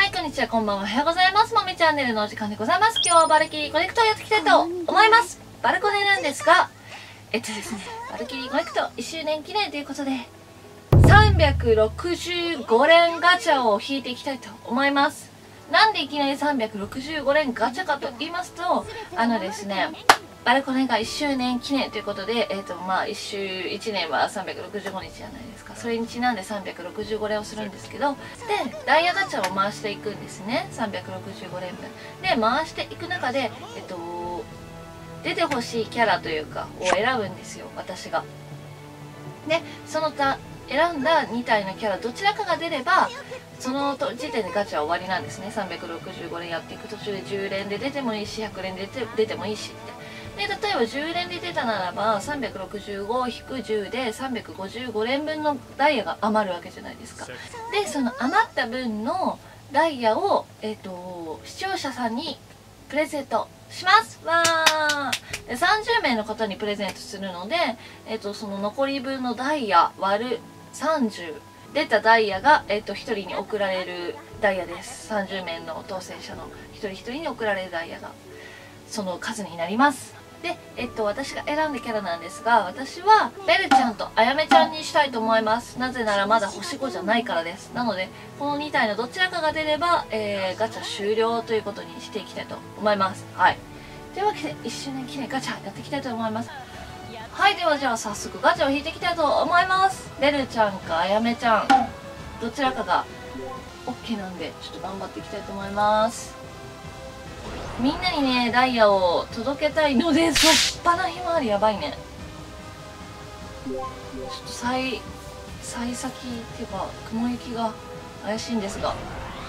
はい、こんにちは、こんばんは、おはようございます。もみチャンネルのお時間でございます。今日はバルキリーコネクトをやっていきたいと思います。バルコネなんですが、ですね、バルキリーコネクト1周年記念ということで、365連ガチャを引いていきたいと思います。なんでいきなり365連ガチャかと言いますと、ですね、バルコネが1周年記念ということで、1年は365日じゃないですか。それにちなんで365連をするんですけど、で、ダイヤガチャを回していくんですね。365連分。で、回していく中で、出てほしいキャラというか、を選ぶんですよ、私が。で、その選んだ2体のキャラ、どちらかが出れば、その時点でガチャは終わりなんですね。365連やっていく途中で10連で出てもいいし、100連で出てもいいしって。で、例えば10連で出たならば 365-10 で355連分のダイヤが余るわけじゃないですか。で、その余った分のダイヤを、視聴者さんにプレゼントしますわー。で、30名の方にプレゼントするので、その残り分のダイヤ割る30、出たダイヤが、1人に送られるダイヤです。30名の当選者の一人一人に送られるダイヤがその数になります。で、私が選んだキャラなんですが、私はベルちゃんとあやめちゃんにしたいと思います。なぜならまだ星5じゃないからです。なので、この2体のどちらかが出れば、ガチャ終了ということにしていきたいと思います。はい。というわけで、1周年記念ガチャやっていきたいと思います。はい、ではじゃあ早速ガチャを引いていきたいと思います。ベルちゃんかあやめちゃん、どちらかが OK なんで、ちょっと頑張っていきたいと思います。みんなにね、ダイヤを届けたいので、そっぱなひまわりやばいね。ちょっと幸先っていうか、雲行きが怪しいんですが。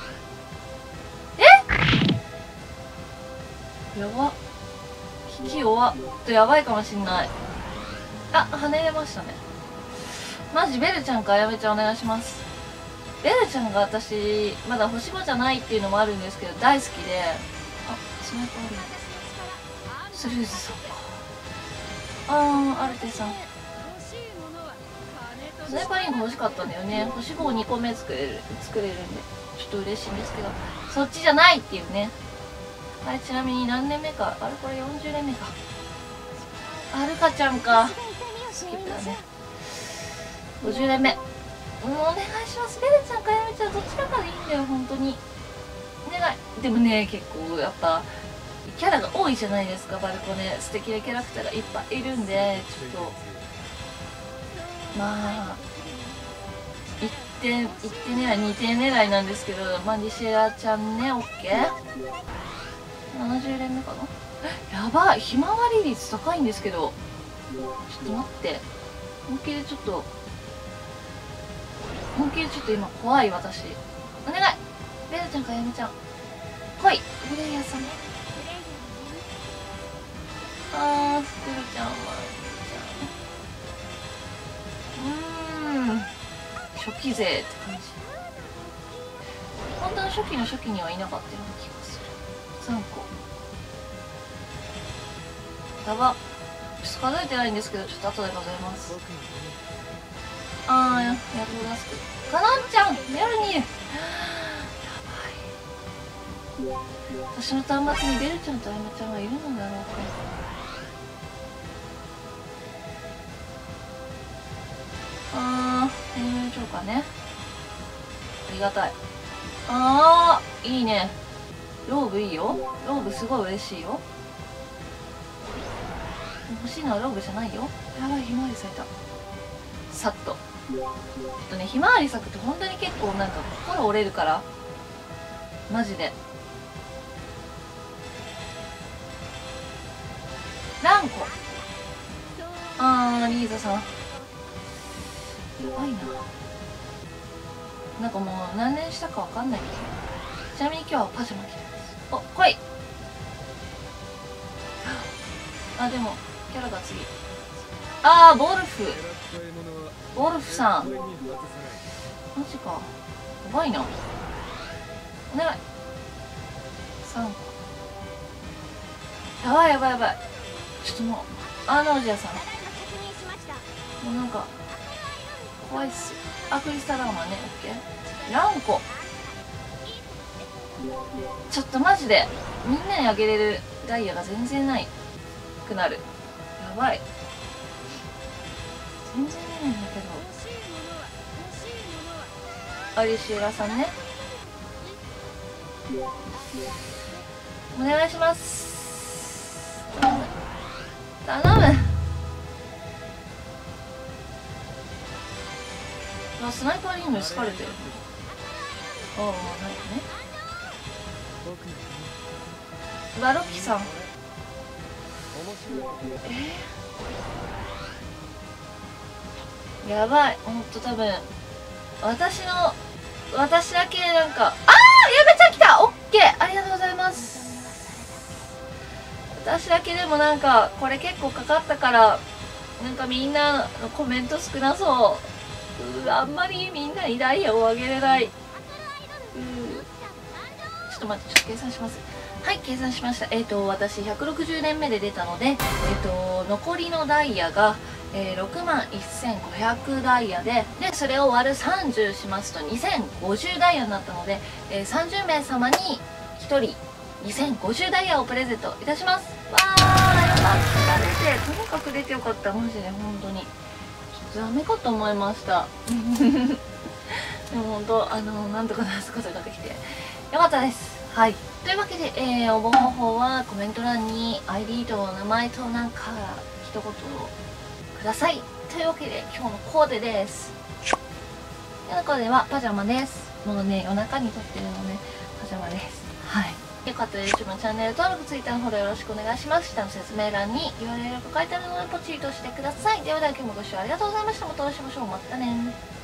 やば。引き弱っとやばいかもしんない。あ、跳ねれましたね。マジベルちゃんかあやめちゃんお願いします。ベルちゃんが私、まだ星5じゃないっていうのもあるんですけど、大好きで。スナイパーあるよ。スルーズさんか。アルテさん。スナイパーリング欲しかったんだよね。星5を2個目作れるんで、ちょっと嬉しいんですけど、そっちじゃないっていうね。はい、ちなみに何年目か。あれこれ40年目か。アルカちゃんか。スキップだね。50年目。お願いします。ベルちゃんかやめちゃんどちらかでいいんだよ、本当に。お願い。でもね、結構やっぱキャラが多いじゃないですか、バルコネ。素敵なキャラクターがいっぱいいるんで、ちょっとまあ1点狙い2点狙いなんですけど、リシェラちゃんね、 OK70 連目かな。やばい、ひまわり率高いんですけど、ちょっと待って、本気でちょっと今怖い。私お願い。ベルちゃんかやめちゃん来い。プレイヤーさん。ベルちゃんは初期勢って感じ。本当の初期の初期にはいなかったような気がする。3個やば。ちょっと数えてないんですけど、ちょっと後で数えます。やっと出すかなんちゃんメルニー。やばい。私の端末にベルちゃんとあやめちゃんはいるのだろうか。変容超過ね。ありがたい。いいね。ローブいいよ。ローブすごい嬉しいよ。欲しいのはローブじゃないよ。やばい、ひまわり咲いた。さっと。ひまわり咲くと本当に結構なんか心折れるから。マジで。ランコ。リーザさん。やばいな。なんかもう何年したかわかんないけど。ちなみに今日はパジャマ着てます。お、来い。でもキャラが次。ボルフさんマジか。やばいな。お願い。3個。やばい。ちょっともうアーノージアさんもうなんか怖いっす。クリスタルアーマーね。オッケー。ランコ。 ちょっとマジでみんなにあげれるダイヤが全然ないくなる。やばい、全然出ないんだけど。アリシエラさんね、お願いします。頼む。あ、スナイパーリングに疲れてる。ああ、ないよね。バロッキさん、やばい、ほんと多分私だけなんか、やべちゃん来た。オッケー、ありがとうございます。私だけでもなんかこれ結構かかったからなんかみんなのコメント少なそう。あんまりみんなにダイヤをあげれない。ちょっと待って、ちょっと計算します。はい、計算しました。私160年目で出たので、残りのダイヤが、61,500ダイヤで、それを割る30しますと2050ダイヤになったので、30名様に1人2050ダイヤをプレゼントいたします。わー、よかった。出て、とにかく出てよかった。マジで本当にちょっとダメかと思いましたでも本当なんとかなすことができてよかったです。はい、というわけで、応募方法はコメント欄に ID と名前となんか一言ください。というわけで今日のコーデです。今日のコーデはパジャマです。もうね、夜中に撮ってるのね、パジャマです。はい、よかったら YouTube のチャンネル登録、Twitter のフォローよろしくお願いします。下の説明欄に URL が書いてあるのでポチッとしてください。では今日もご視聴ありがとうございました。またお会いしましょう。またね。